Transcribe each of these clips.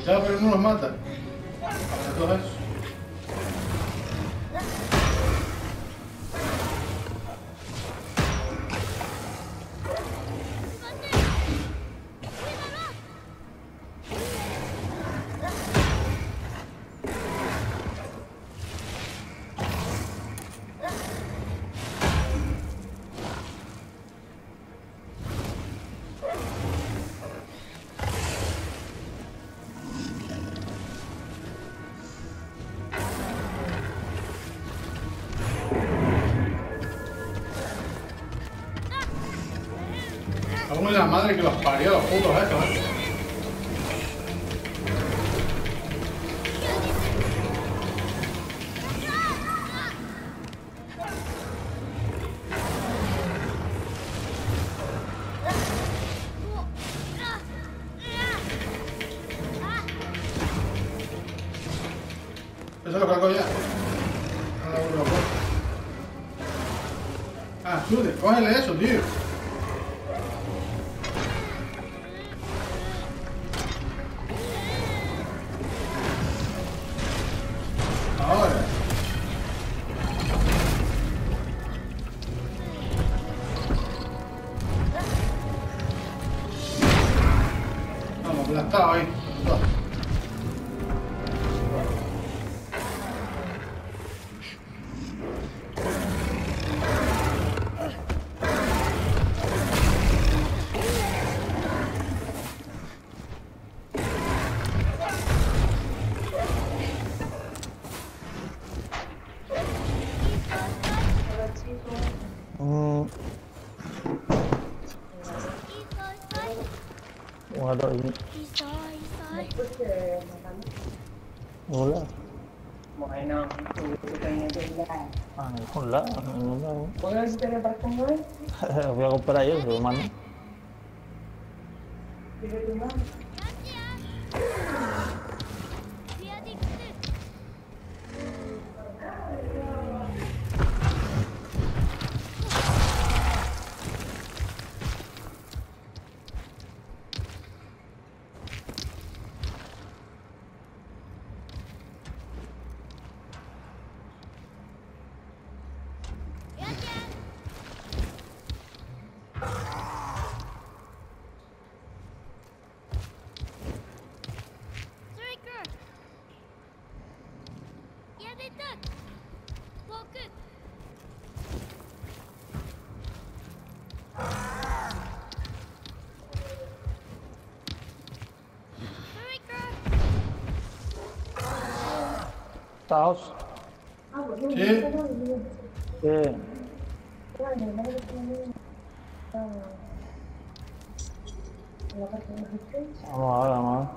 Ya, pero no los mata. Para todos esos. Aún la madre que los parió, los putos estos, Eso lo cargo ya. Ahora vuelvo a poner. Ah, Sude, cógele eso, tío. Ahora. Vamos, aplastado ahí. Ada ini. Wala. Wala. Voy a comprar yo, pero mano. Taos. Sí. Sí. Vamos a ver, vamos a ver.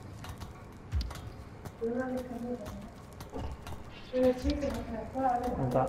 Está.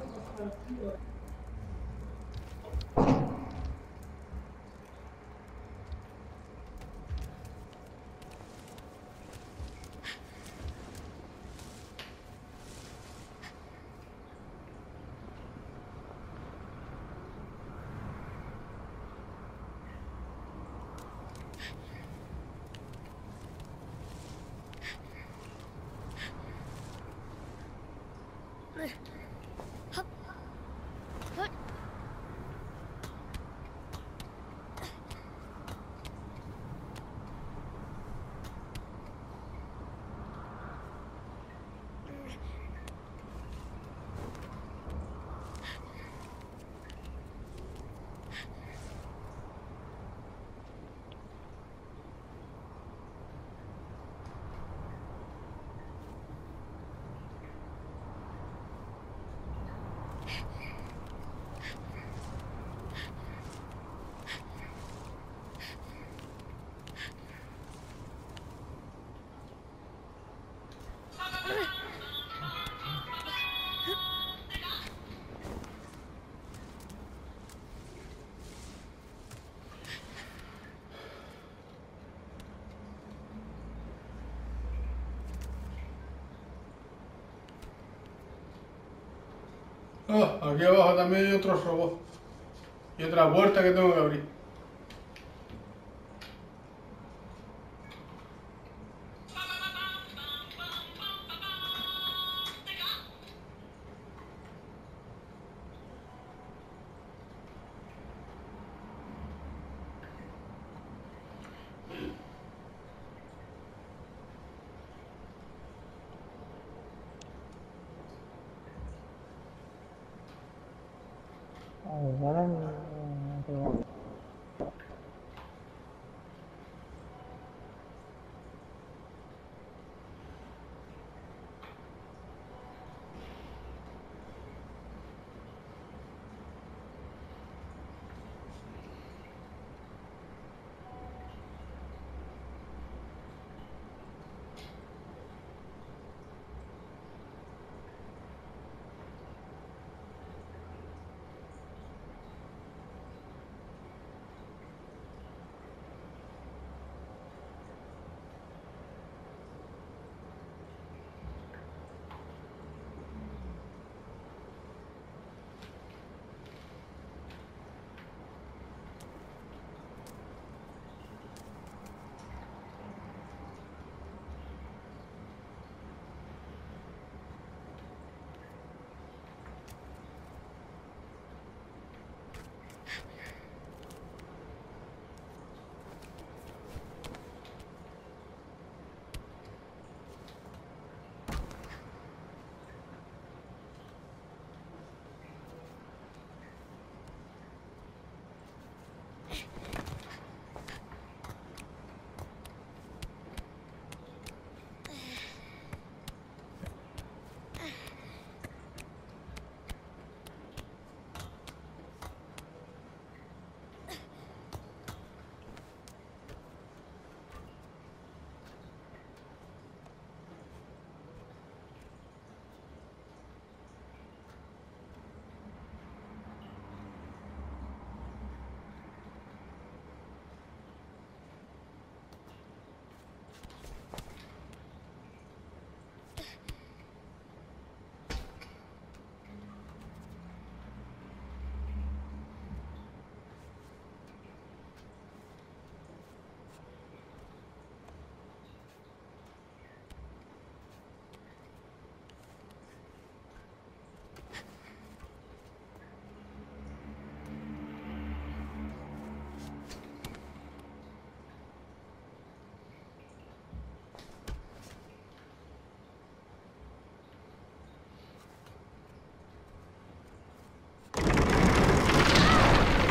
Oh, aquí abajo también hay otro robot. Y otra puerta que tengo que abrir.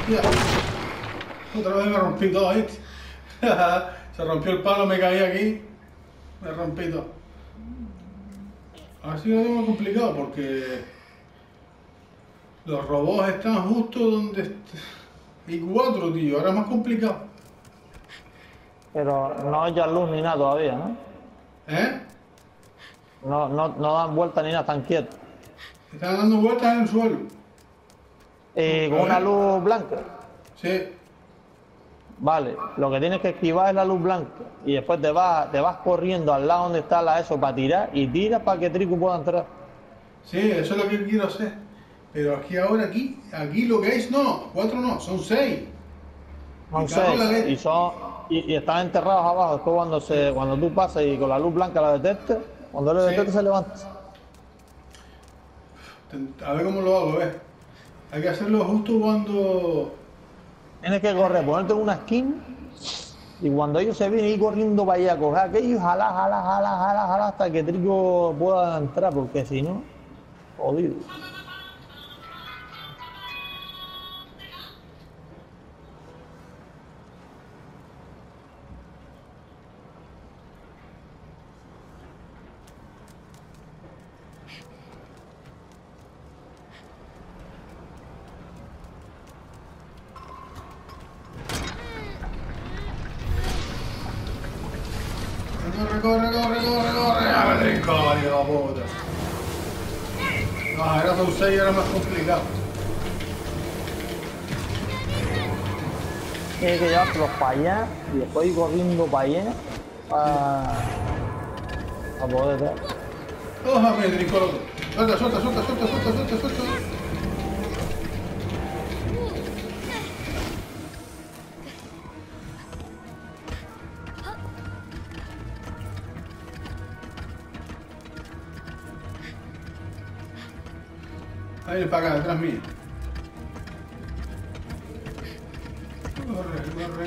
Hostia. Otra vez me rompí todo, ¿viste? Se rompió el palo, me caí aquí. Me rompí todo. Así lo tengo complicado porque los robots están justo donde hay 4, tío. Ahora es más complicado. Pero no hay luz ni nada todavía, ¿no? ¿Eh? No dan vuelta ni nada, están quietos. Están dando vueltas en el suelo. Con una luz blanca. Sí. Vale, lo que tienes que esquivar es la luz blanca. Y después te vas corriendo al lado donde está la ESO para tirar y tiras para que Trico pueda entrar. Sí, eso es lo que quiero hacer. Pero aquí ahora, aquí lo que es, no, 4 no, son 6. Son 6 y están enterrados abajo. Después cuando tú pasas y con la luz blanca la detectes, cuando lo detectes se levanta. A ver cómo lo hago, ¿ves? Hay que hacerlo justo cuando... Tienes que correr, ponerte en una esquina y cuando ellos se vienen ir corriendo para allá, coger aquello y jala hasta que Trico pueda entrar, porque si no, jodido. Corre. A ver, trinco, hijo de puta. No, ahora son 6 y era más complicado. Tienes que llevártelos para allá y después ir corriendo para allá para poder ver. Cójame, trinco loco. Suelta. Ahí para acá, detrás mío. Corre.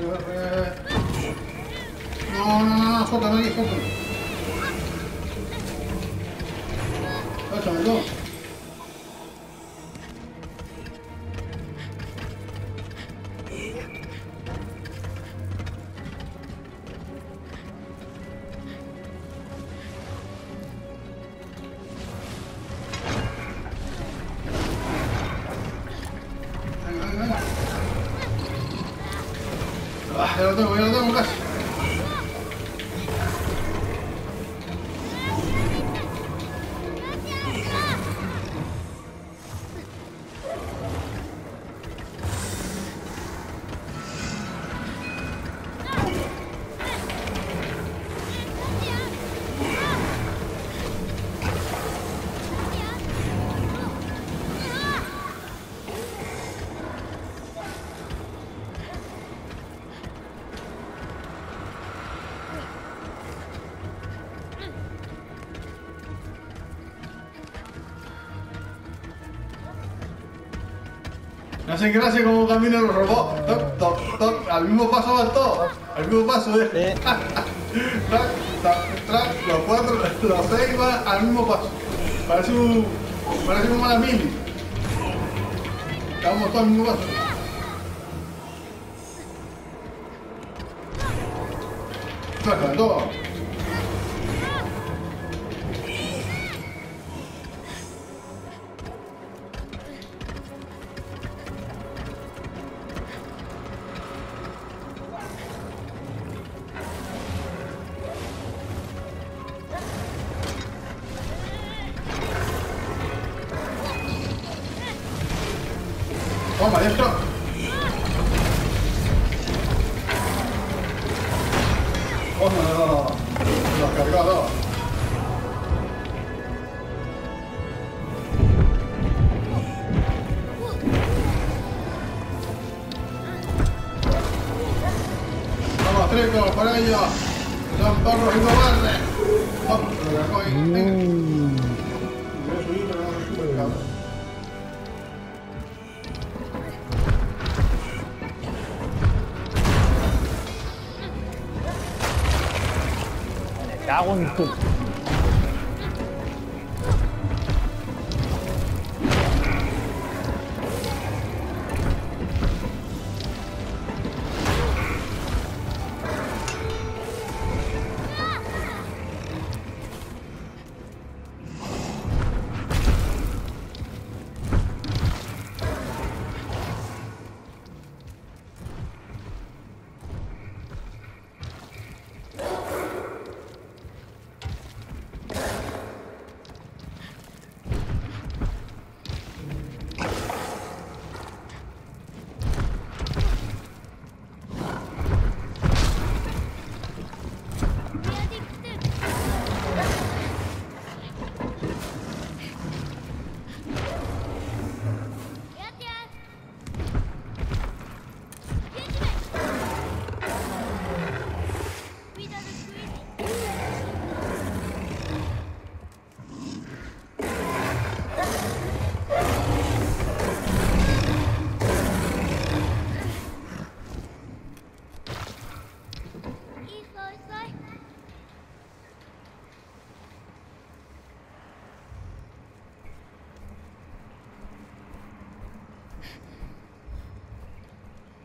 No, suéltame aquí, suéltame. Suéltame todo. Venga. Ya lo tengo casi. Me hacen gracia cómo caminan los robots. Toc. Al mismo paso van todos. Al mismo paso, ¿eh? Trac. Los 4, los 6 van al mismo paso. Parece como la mini. Estamos todos al mismo paso. Traca, todo. Toma, dentro. No. Lo has cargado. Vamos, Trico, para ello. Son porros y cobardes. Vamos, lo dejó ahí. Venga. Voy a subir, pero no me sube el cabrón. Cago en tu...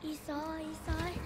Isai.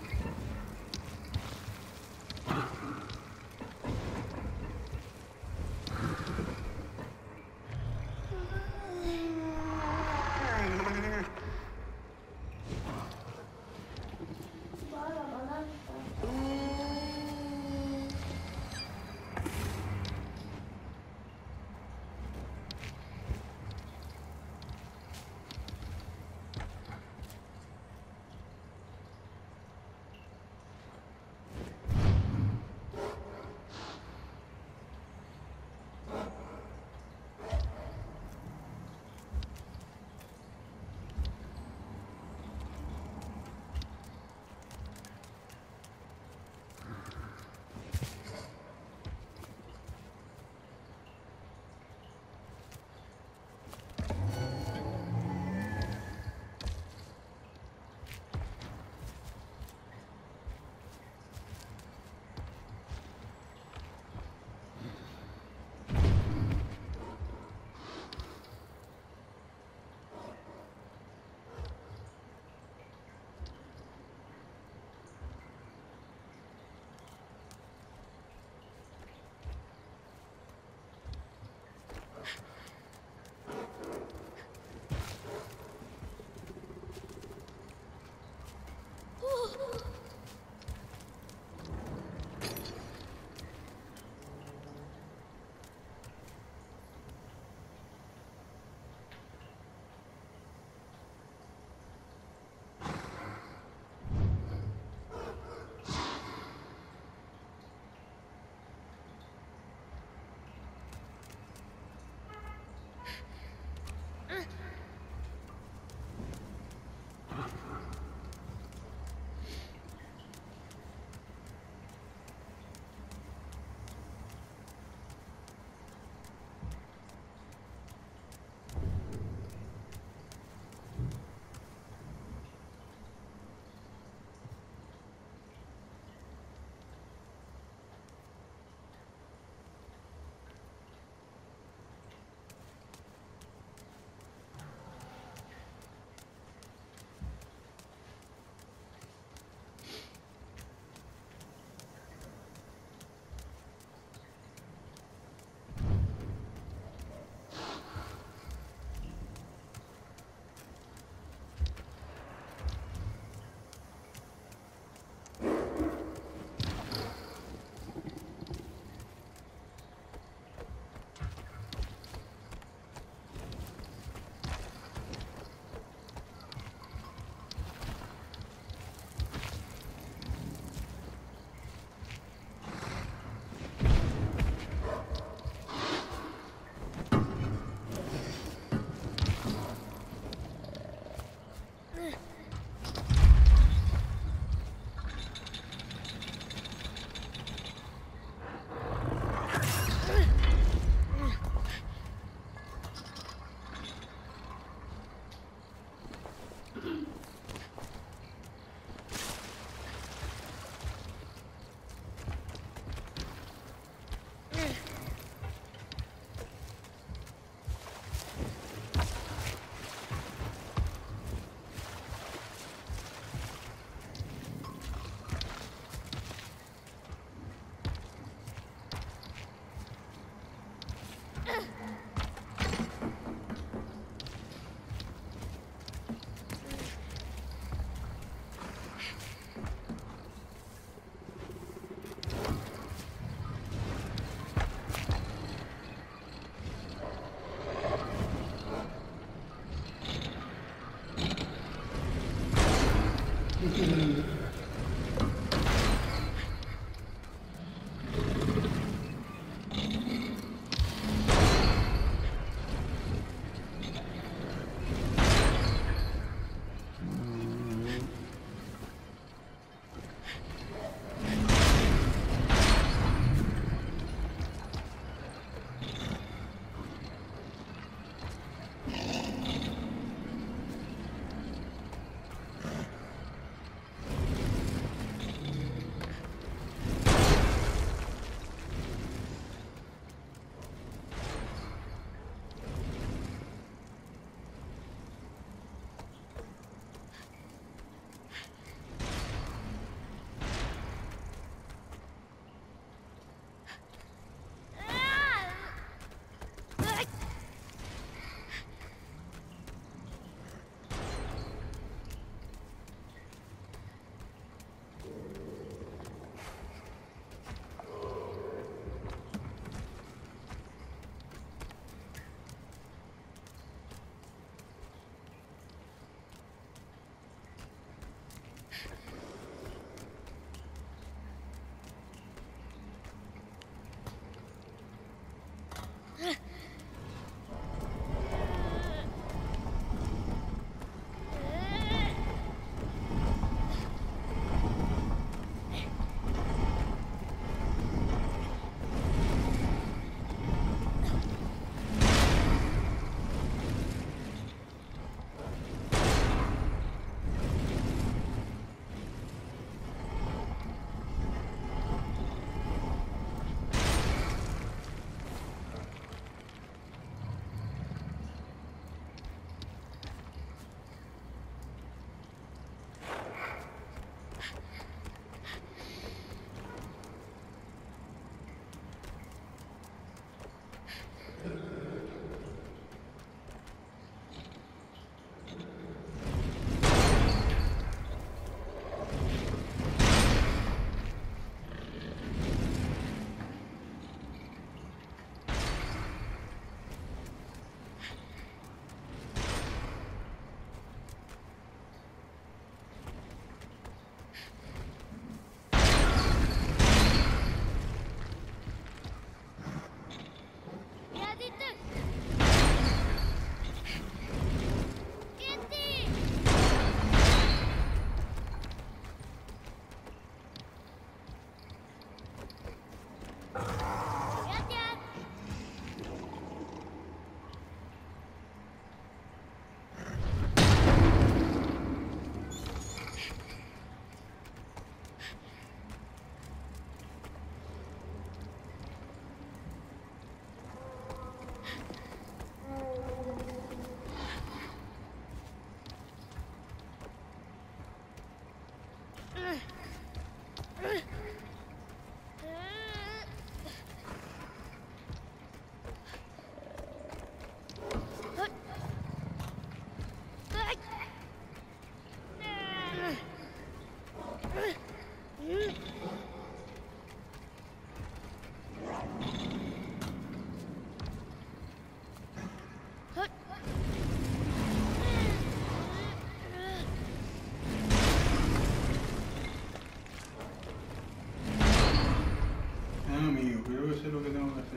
Amigo, creo que sé lo que tengo que hacer.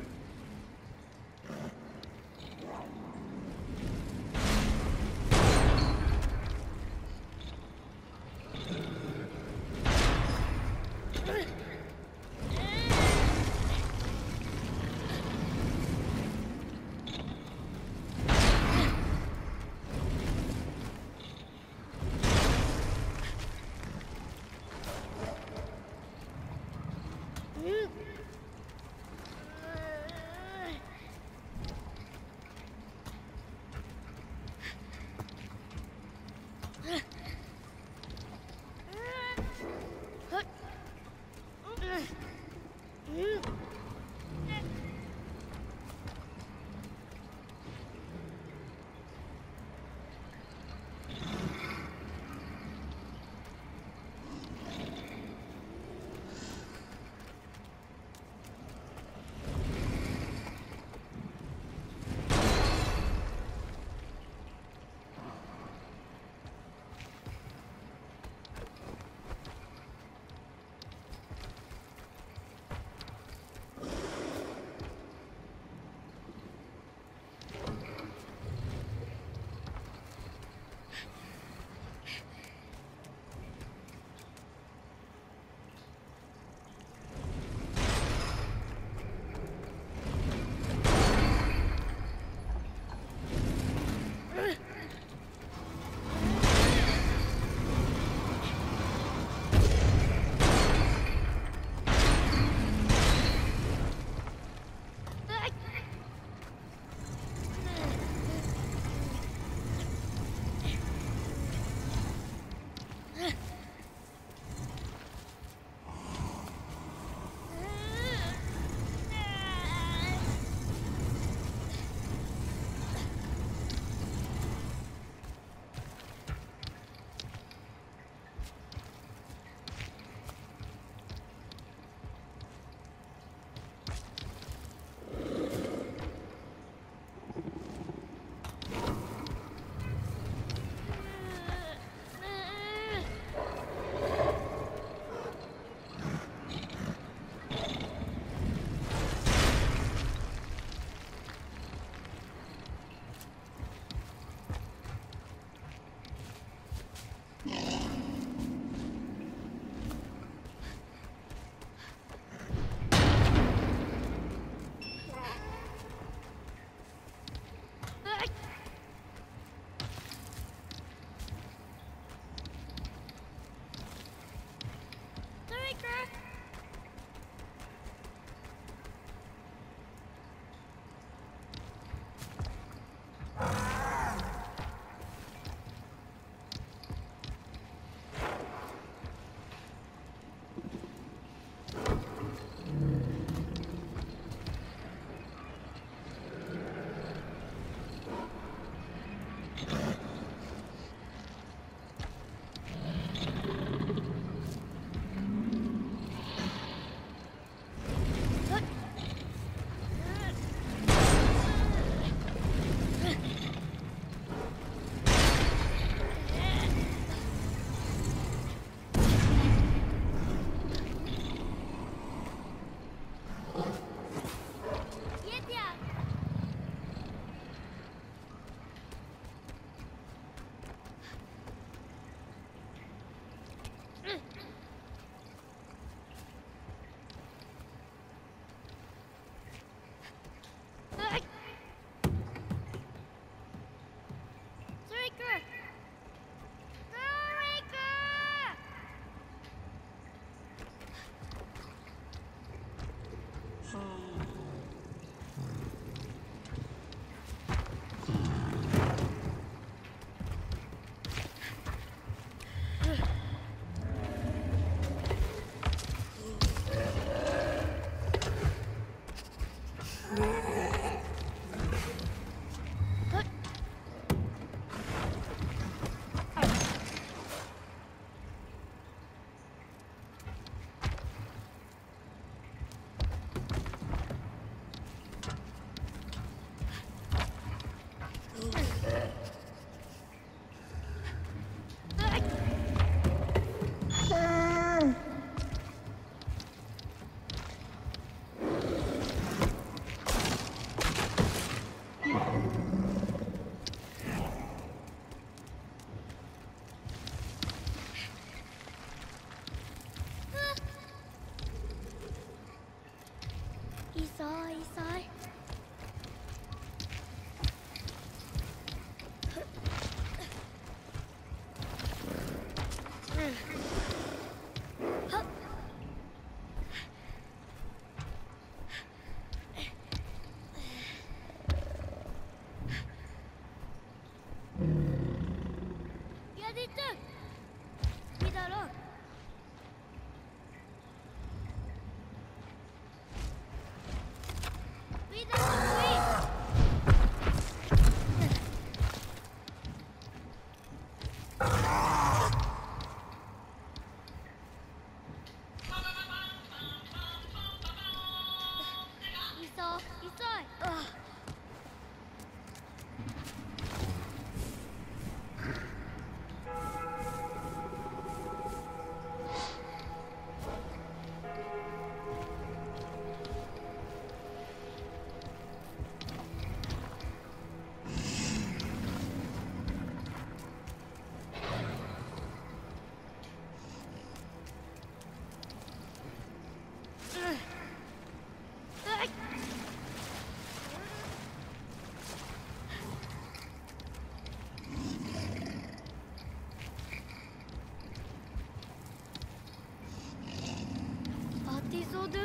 티소드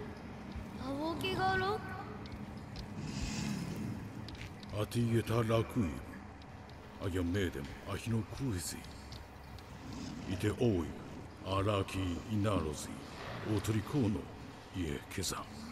아보기가로 아티에타 라쿠이 아염메뎀 아히노 쿠이시 이테 오이 아라키 이나로시 오트리코노 이에 계산